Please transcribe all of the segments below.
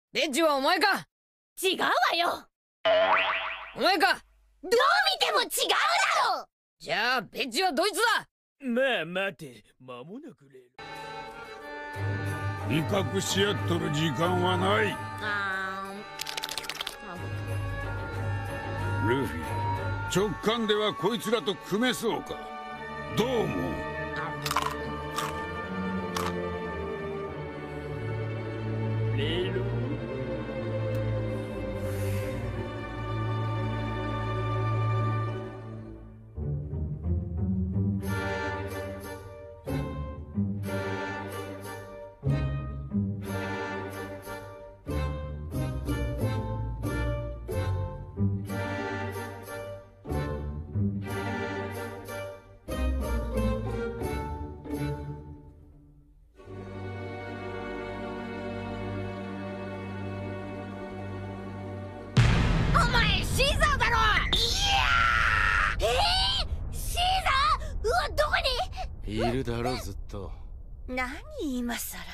ベッジはお前か。 違うわよ。 お前か。 どう見ても違うだろ。 じゃあベッジはドイツだ。 まあ待て、間もなくレ威嚇し合っとる時間はない。ルフィ、直感ではこいつらと組めそうか。どう思う？ レロ。 お前シーザーだろ。いやシーザー。うわ、どこにいるだろずっと。 何今さら。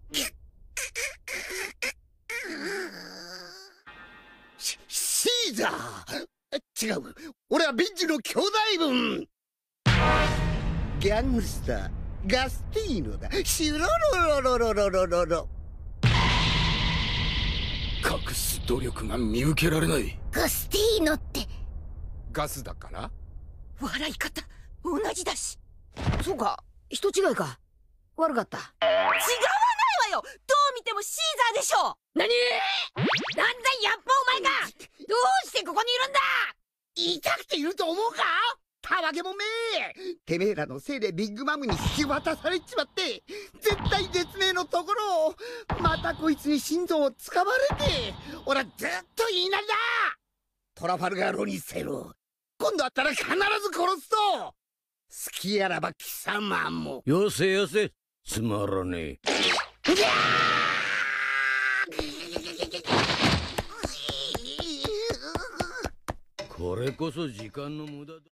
シーザー。違う、俺はベッジの兄弟分。ギャングスターガスティーノだ。シュロロロロロロロロ。 隠す努力が見受けられない。 ガスティーノってガスだから笑い方同じだし。 そうか、人違いか。悪かった。 違わないわよ。どう見てもシーザーでしょ。 何？なんだやっぱお前か。どうしてここにいるんだ。 言いたくていると思うか、たわけもめえ。てめえらのせいでビッグマムに引き渡されちまって、絶体絶命のところをまたこいつに心臓をつかまれて、俺はずっと言いなりだ。トラファルガーロにせろ。今度会ったら必ず殺すと。好きやらば貴様も。 よせよせ、つまらねえ。これこそ時間の無駄だ。